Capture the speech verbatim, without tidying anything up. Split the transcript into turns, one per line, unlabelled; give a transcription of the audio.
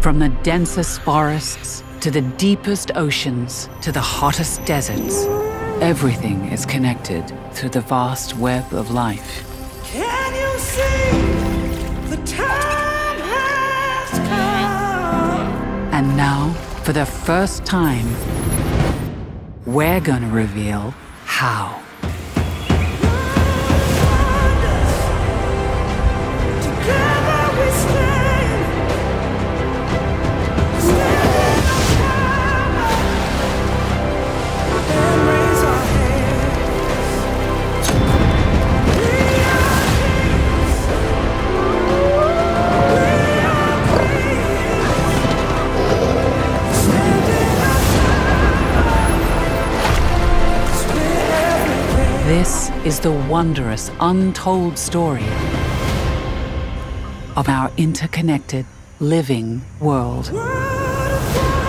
From the densest forests to the deepest oceans to the hottest deserts, everything is connected through the vast web of life.
Can you see the time has come?
And now, for the first time, we're gonna reveal how.
Together we stand, standing up and raise our hands. We are kings. We are queens. Standing up.
This is the wondrous, untold story of our interconnected, living world.
World of